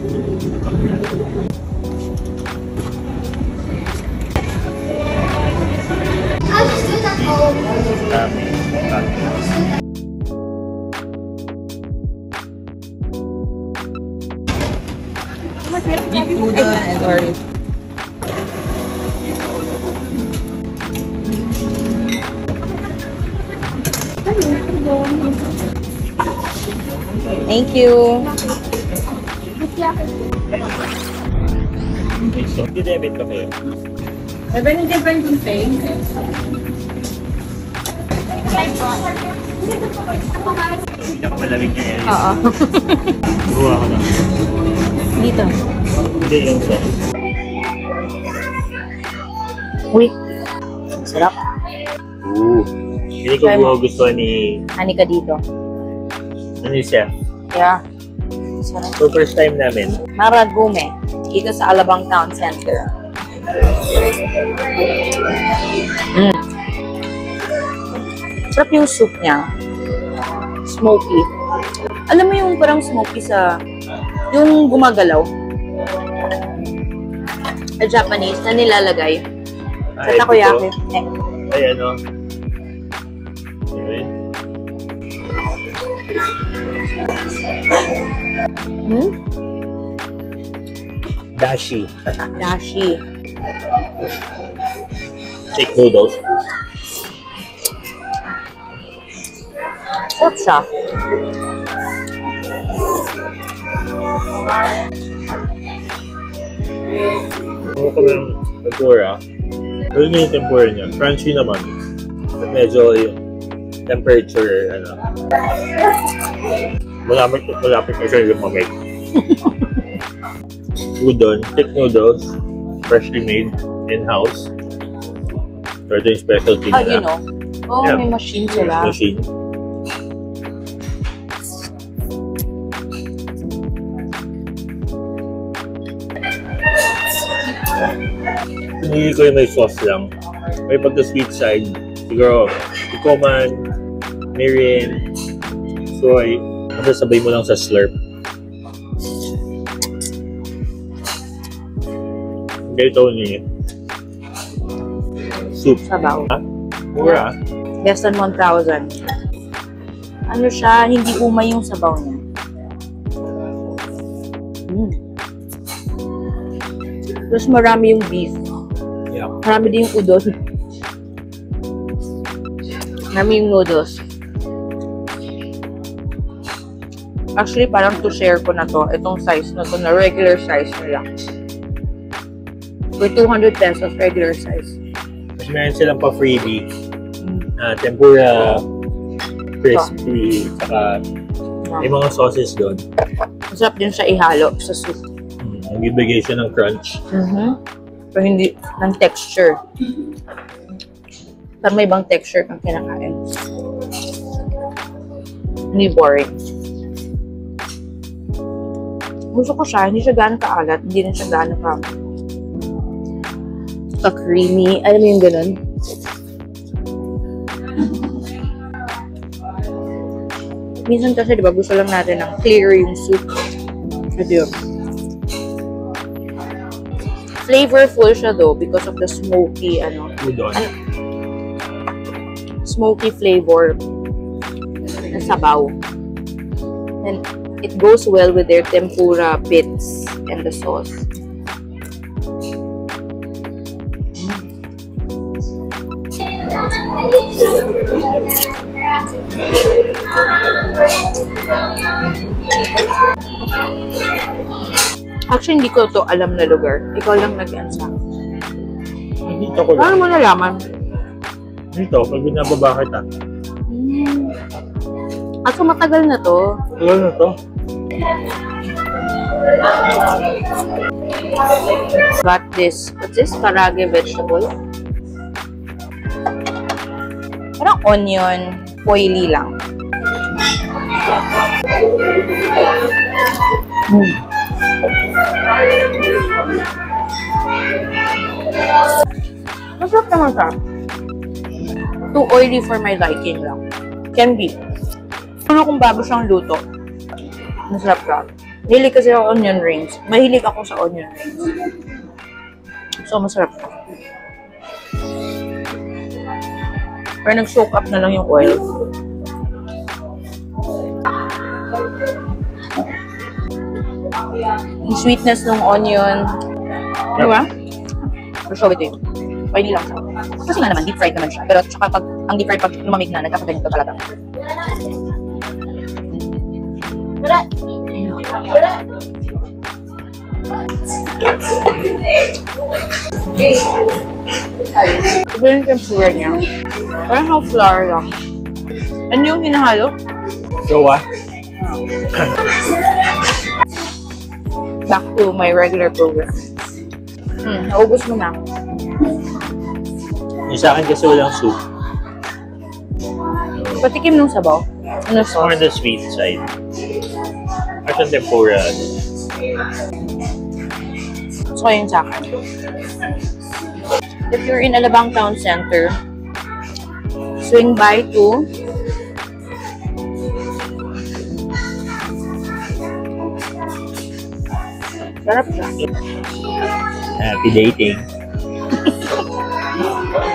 Beef noodle and orange. Thank you. So, debit ka kayo? Different things. Pinakamalamig niya yan. Oo. Buha ko na. Dito. Hindi yung sauce. Uy. Sarap. Hindi ko buha gusto ni... Ani ka dito. Ano yung chef? Yeah. Sarap. So, first time namin. Maragume. Dito sa Alabang Town Center. Sarap yung soup niya. Smoky. Alam mo yung parang smoky sa... Yung gumagalaw. Sa Japanese na nilalagay. Sa takoyaki. Ay, ano? Okay. Dashi. Dashi. Thick noodles. Sarap siya. Ano ko ng tempura? Pero yung tempura niya, crunchy naman. At medyo yung temperature, ano. Malapit na siya yung mamake. Udon, thick noodles, freshly made in-house. So ito yung specialty nila. You know? Oh, yeah. May machine sila. Machine. Pinili ko yung may sauce lang. May pagka-sweet side. Siguro, ikoman, mirin, soy. Masasabay mo lang sa slurp. Ganito ni soup. Sabaw. Mura. Less than 1,000. Ano siya, hindi umay yung sabaw niya. Tapos marami yung beef. Yeah. Marami din yung udon. Marami yung noodles. Actually, parang to share ko na to. Itong size na to, na regular size nila. For 200 pesos, regular size. Mas meron silang pa freebie. Tempura, crispy, saka may mga sauces doon. Masarap din siya ihalo sa soup. Nagbibigay siya ng crunch. Pero hindi ng texture. Pero may ibang texture kang kinakain. Hindi boring. Gusto ko siya, hindi siya gaano kaalat, hindi rin siya gaano ka-creamy. Alam mo yung ganun? Minsan kasi, di ba, gusto lang natin ng clear yung soup. Ito yun. Flavorful siya though because of the smoky, smoky flavor na sabaw. And it goes well with their tempura bits and the sauce. Actually, hindi ko to alam na lugar. Ikaw lang nag-answer. Dito ko lang. Paano mo nalaman? Dito, pag binababa kita. So matagal na to. Tagal na to. Got this. What's this? Karage vegetable. Parang onion. Oily lang. Masarap naman siya. Too oily for my liking lang. Can be. Pero kung bago siyang luto, masarap siya. Mahilig kasi ako onion rings. Mahilig ako sa onion rings. So, masarap to. Pero nag-soak up na lang yung oil. Yung sweetness ng onion. Di ba? I'll show it to you. Oily lang siya. Kasi nga naman, deep fried naman siya. Pero tsaka pag, ang deep fried pag lumamig na, nagkakaganito talaga. Iba yung tempura niya. Parang how flour lang. Ano yung hinahalo? Gawa. Back to my regular program. Naubos mo na. Yung sa akin kasi walang soup. Patikim nung sabaw. Ano It's more on sauce? the sweet side. At yung tempura. So, yun sa akin. If you're in Alabang Town Center, swing by to sarap siya. Happy dating.